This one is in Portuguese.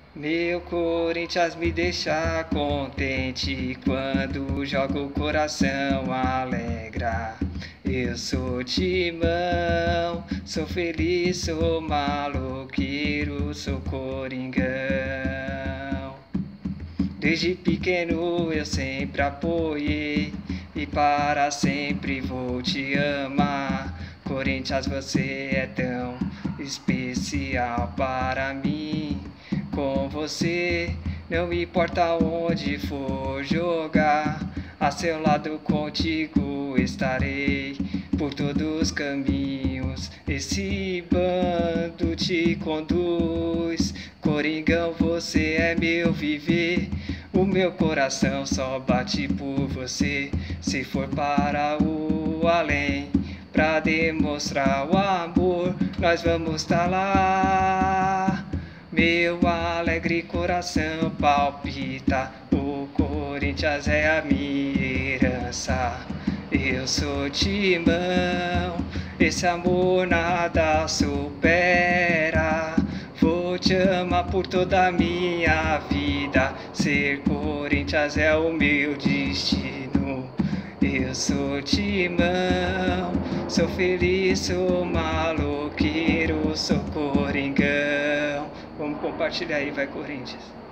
Meu Corinthians me deixa contente quando joga o coração alegra. Eu sou timão, sou feliz, sou maloqueiro, sou coringão. Desde pequeno eu sempre apoiei e para sempre vou te amar. Corinthians, você é tão especial para mim. Com você, não importa onde for jogar, a seu lado contigo estarei por todos os caminhos. Esse bando te conduz, Coringão, você é meu viver. O meu coração só bate por você. Se for para o além, pra demonstrar o amor, nós vamos estar lá. Meu alegre coração palpita, o Corinthians é a minha herança. Eu sou timão, esse amor nada supera. Vou te amar por toda a minha vida, ser Corinthians é o meu destino. Eu sou timão, sou feliz, sou maloqueiro, sou coringão. Vamos compartilhar aí, vai Corinthians!